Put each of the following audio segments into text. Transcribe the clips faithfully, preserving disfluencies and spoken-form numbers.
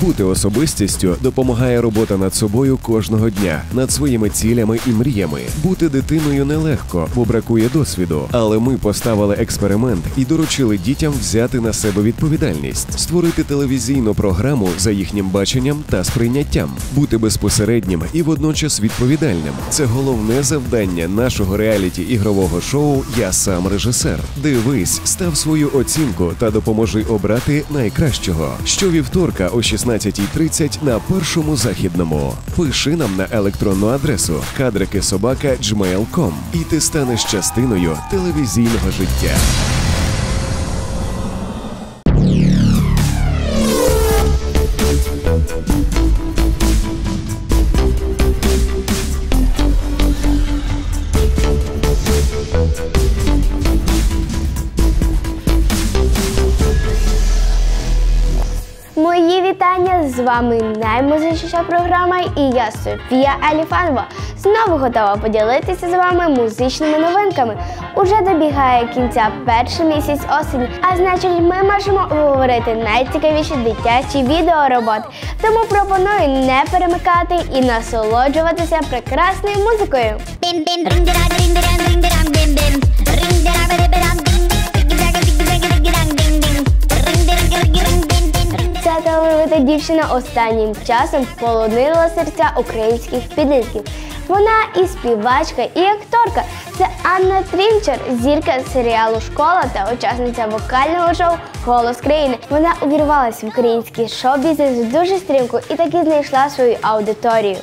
Бути особистістю допомагає робота над собою кожного дня, над своїми цілями і мріями. Бути дитиною нелегко, бо бракує досвіду. Але ми поставили експеримент і доручили дітям взяти на себе відповідальність, створити телевізійну програму за їхнім баченням та сприйняттям, бути безпосереднім і водночас відповідальним. Це головне завдання нашого реаліті-ігрового шоу «Я сам режисер». Дивись, став свою оцінку та допоможи обрати найкращого. Щовівторка о шістнадцятій тридцять на Першому Західному. Пиши нам на електронну адресу кадрики собака джмейл крапка ком і ти станеш частиною телевізійного життя. Мої вітання! З вами наймузичніша програма і я, Софія Аліфанова. Знову готова поділитися з вами музичними новинками. Уже добігає кінця перший місяць осені, а значить ми можемо обговорити найцікавіші дитячі відеороботи. Тому пропоную не перемикати і насолоджуватися прекрасною музикою. Ця талановита дівчина останнім часом полонила серця українських підлітків. Вона і співачка, і акторка. Це Анна Трінчер, зірка серіалу «Школа» та учасниця вокального шоу «Голос країни». Вона увірвалася в український шоу-бізнес дуже стрімко і таки знайшла свою аудиторію.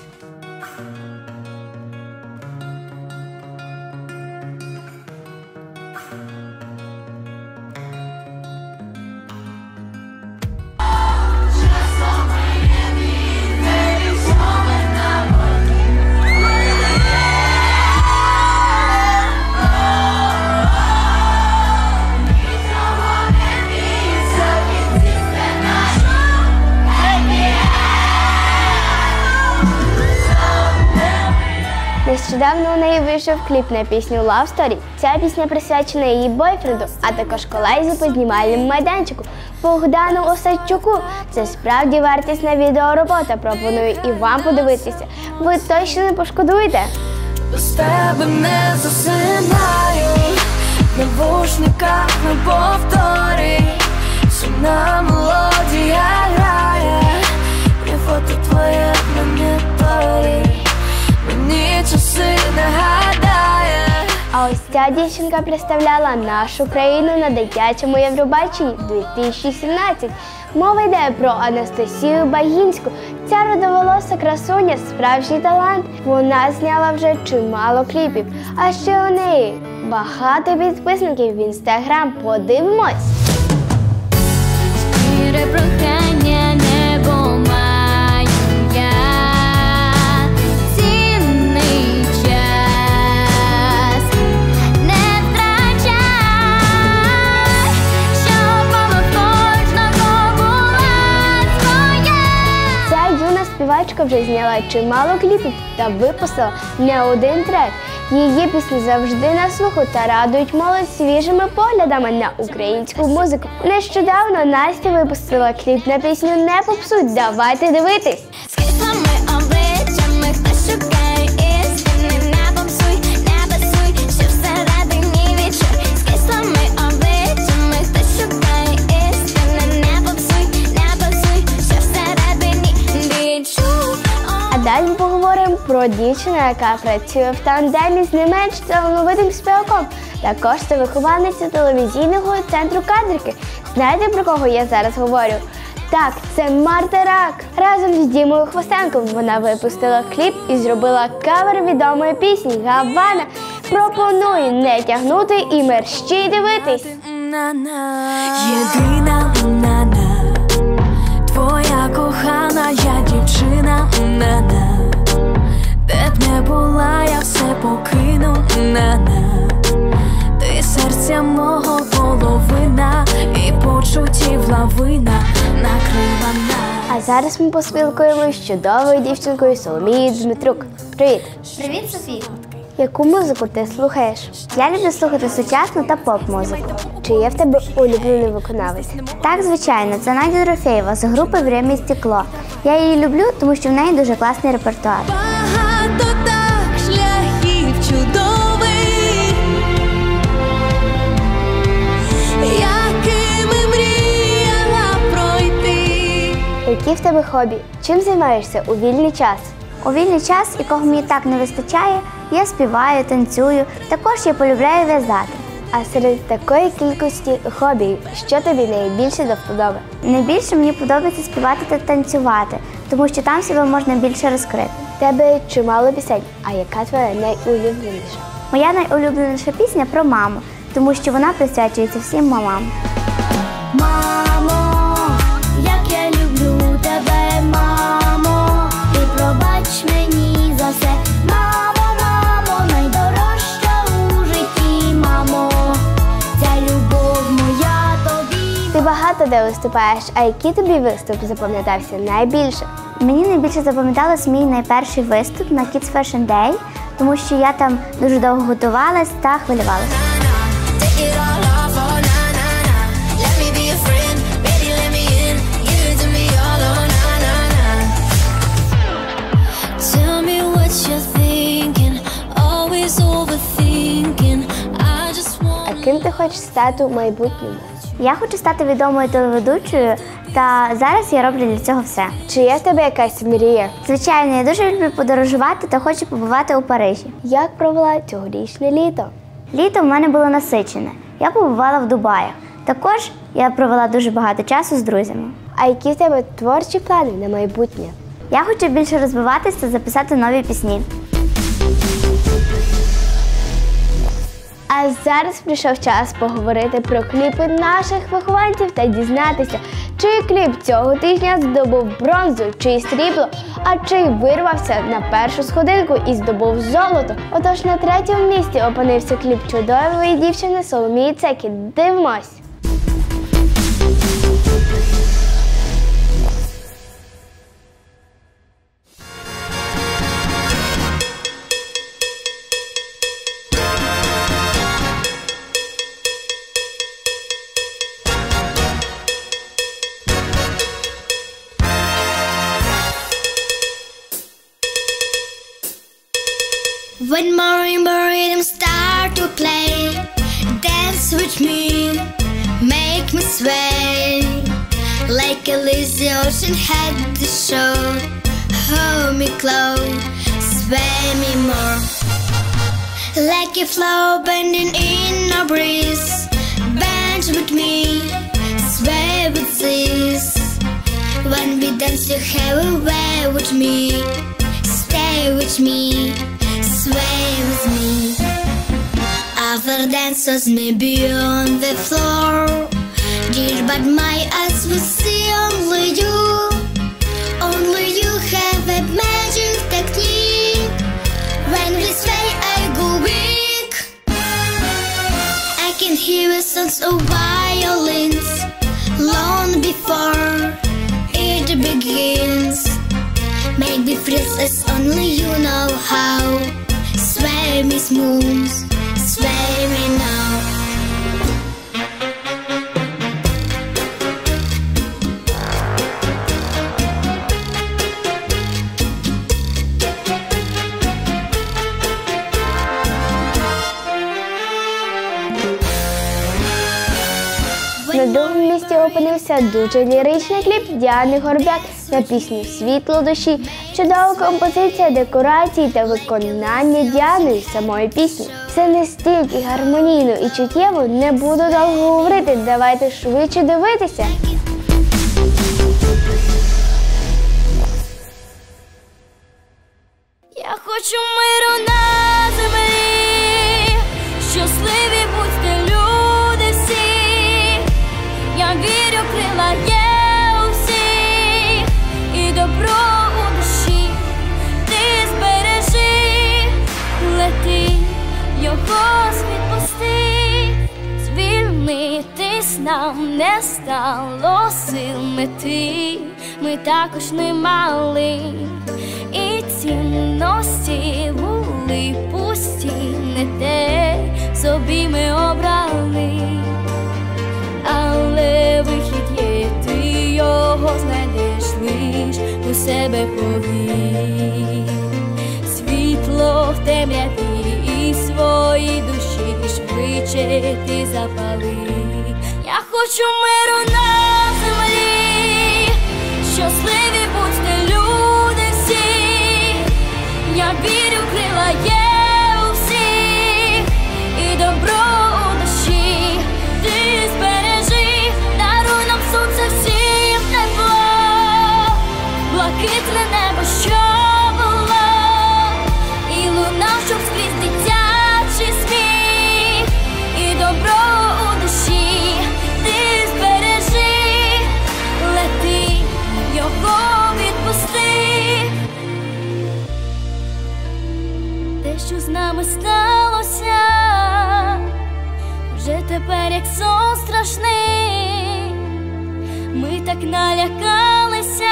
Нещодавно у неї вийшов кліп на пісню «Love Story». Ця пісня присвячена її бойфренду, а також колезі по знімальному майданчику Богдану Осадчуку. Це справді вартісна відеоробота, пропоную і вам подивитися. Ви точно не пошкодуєте. Без тебе не засинаю, в навушниках на повторі, сумна мелодія грає, і фото твоє на моніторі. Мені часи нагадає. А ось ця дівчинка представляла нашу країну на дитячому Євробаченні дві тисячі сімнадцять. Мова йде про Анастасію Багінську. Ця родоволоса красуня – справжній талант. Вона зняла вже чимало кліпів. А ще у неї багато підписників в інстаграм. Подивимось. Прохання небо маю я. Співачка вже зняла чимало кліпів та випустила не один трек. Її пісні завжди на слуху та радують молодь свіжими поглядами на українську музику. Нещодавно Настя випустила кліп на пісню «Не попсуть». Давайте дивитись! Далі поговоримо про дівчину, яка працює в тандемі з не менш талановитим співаком. Також це вихованиця телевізійного центру «Кадрики». Знаєте, про кого я зараз говорю? Так, це Марта Рак. Разом з Дімою Хвостенком вона випустила кліп і зробила кавер відомої пісні «Гавана». Пропоную не тягнути і мерщій дивитись. Єдина на-на, твоя кохана я дівчина на-на. Де б не була, я все покину на-на. Ти серця мого половина і почуттів лавина накрила на. А зараз ми поспілкуємося з чудовою дівчинкою Соломією Дмитрук. Привіт! Привіт, Софія! Яку музику ти слухаєш? Я люблю слухати сучасну та поп-музику. Чи є в тебе улюблений виконавець? Так, звичайно, це Надя Дорофєєва з групи «Время і стекло». Я її люблю, тому що в неї дуже класний репертуар. Багато так шляхів чудових, якими мріяла пройти. Які в тебе хобі? Чим займаєшся у вільний час? У вільний час, якого мені так не вистачає, я співаю, танцюю. Також я полюбляю в'язати. А серед такої кількості хобі, що тобі найбільше до вподоби? Найбільше мені подобається співати та танцювати, тому що там себе можна більше розкрити. В тебе чимало пісень, а яка твоя найулюбленіша? Моя найулюбленіша пісня про маму, тому що вона присвячується всім мамам. Мамо, як я люблю тебе, мамо, ти пробач мені за все. Мамо, мамо, найдорожча у житті, мамо, ця любов моя тобі. Ти багато де виступаєш, а який тобі виступ запам'ятався найбільше? Мені найбільше запам'яталось мій найперший виступ на Kids Fashion Day, тому що я там дуже довго готувалась та хвилювалася. Take it all off, oh na na na. Let me be your friend, baby, let me in. Give it to me all, oh na na na. Tell me what you're thinking, always overthinking. I just want. А ким ти хочеш стати у майбутньому? Я хочу стати відомою телеведучою, та зараз я роблю для цього все. Чи є в тебе якась мрія? Звичайно, я дуже люблю подорожувати та хочу побувати у Парижі. Як провела цьогорічне літо? Літо в мене було насичене. Я побувала в Дубаях. Також я провела дуже багато часу з друзями. А які в тебе творчі плани на майбутнє? Я хочу більше розвиватися та записати нові пісні. А зараз прийшов час поговорити про кліпи наших вихованців та дізнатися, чий кліп цього тижня здобув бронзу, чий срібло, а чий вирвався на першу сходинку і здобув золото. Отож на третьому місці опинився кліп чудової дівчини Соломії Цекі. Дивимось! When marimba rhythm start to play, dance with me, make me sway, like a lazy ocean head to shore. Hold me close, sway me more, like a flower bending in a breeze. Bend with me, sway with this. When we dance, you have a way with me, stay with me. Sway with me. Other dancers may be on the floor, dear, but my eyes will see only you. Only you have a magic technique. When we sway, I go weak. I can hear the sounds of violins long before it begins. Make the freeze as only you know how. Sway me smooth, sway me now. На другому місці опинився дуже ліричний кліп Діани Горбяк на пісню «Світло душі». Чудова композиція, декорації та виконання Діани самої пісні. Все настільки гармонійно і чуттєво, не буду довго говорити, давайте швидше дивитися. Я хочу миру на землі, щасливі будьте люди всі. Я вірю, крила є у всіх, і добро у душі ти збережи, лети, його відпусти, звільнитись нам не стало сил мети, ми також не мали, і цінності були пусті. можливості не те собі ми обрали, але вихід є, ти його знайдеш лиш у себе повір. Світло в темряві і свої душі швидше ти запали. Я хочу миру на землі, щасливі будьте люди всі. Я вірю, крила є у всіх, і добро у душі ти збережи. Даруй нам сонце всім тепло, блакитне небо, що було, і луна, щоб скрізь дитячий сміх, і добро у душі ти збережи. Лети, його відпусти. Те, що з нами сталося, вже тепер як сон страшний. Ми так налякалися,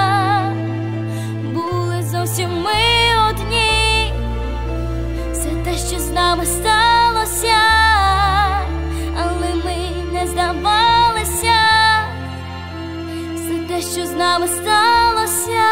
були зовсім ми одні. Все те, що з нами сталося, але ми не здавалися. Все те, що з нами сталося.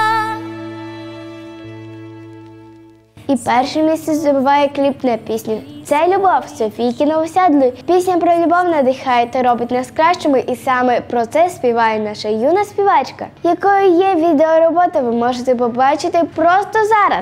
І перше місце здобуває кліп на пісню «Це любов» Софійки Новосядлої. Пісня про любов надихає та робить нас кращими, і саме про це співає наша юна співачка, якою є відеоробота, ви можете побачити просто зараз.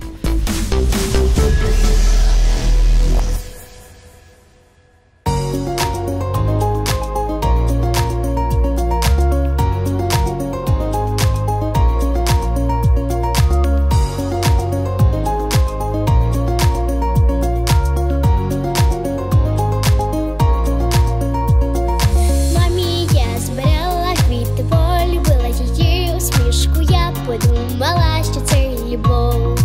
Подумала, що це любов.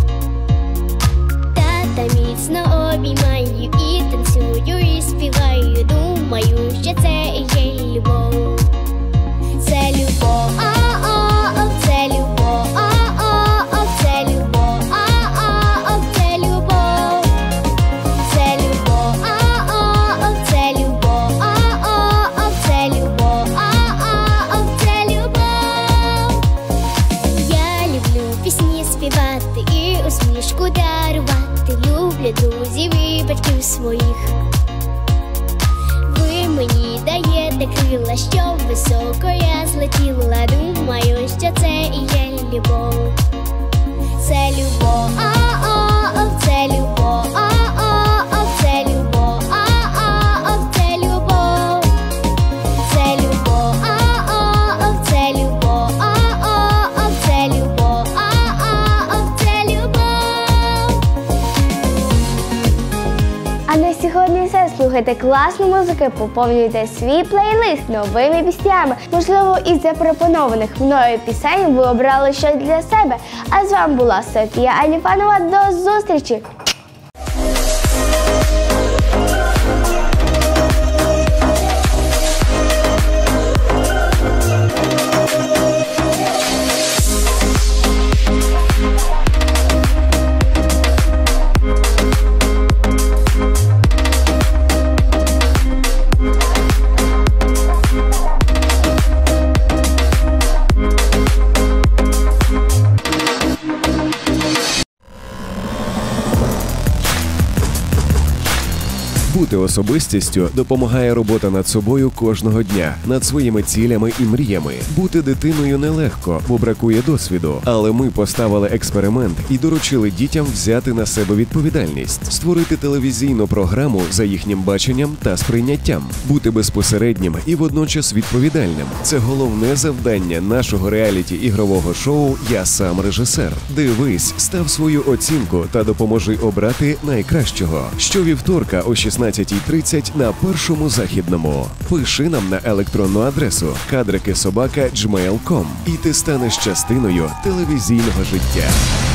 Тата міцно обіймаю і танцюю, і співаю. Думаю, що це і є любов. Це любов, о-о-о, це любов, о-о-о, це любов, о-о-о, це любов. Це любов, о-о-о, це любов, о-о-о, це любов, о-о-о, це любов. Я люблю пісні співати і усмішку дарувати. Люблю друзів і батьків своїх. Ви мені даєте крила, щоб високо я злетіла. Думаю, що це і є любов. Це любов, о-о-о, це любов, о-о-о, це любов, о-о-о, це любов. Це любов, о-о-о, це любов, о-о-о, це любов, о-о-о, це любов. А на сьогодні все. Слухайте класну музику, поповнюйте свій плейлист новими піснями. Можливо, із запропонованих мною пісень ви обрали щось для себе. А з вами була Софія Аліфанова. До зустрічі! Бути особистістю допомагає робота над собою кожного дня, над своїми цілями і мріями. Бути дитиною нелегко, бо бракує досвіду. Але ми поставили експеримент і доручили дітям взяти на себе відповідальність, створити телевізійну програму за їхнім баченням та сприйняттям, бути безпосереднім і водночас відповідальним. Це головне завдання нашого реаліті-ігрового шоу «Я сам режисер». Дивись, став свою оцінку та допоможи обрати найкращого. Щовівторка о шістнадцятій тридцять на Першому Західному. Пиши нам на електронну адресу кадрики собака джмейл крапка ком і ти станеш частиною телевізійного життя.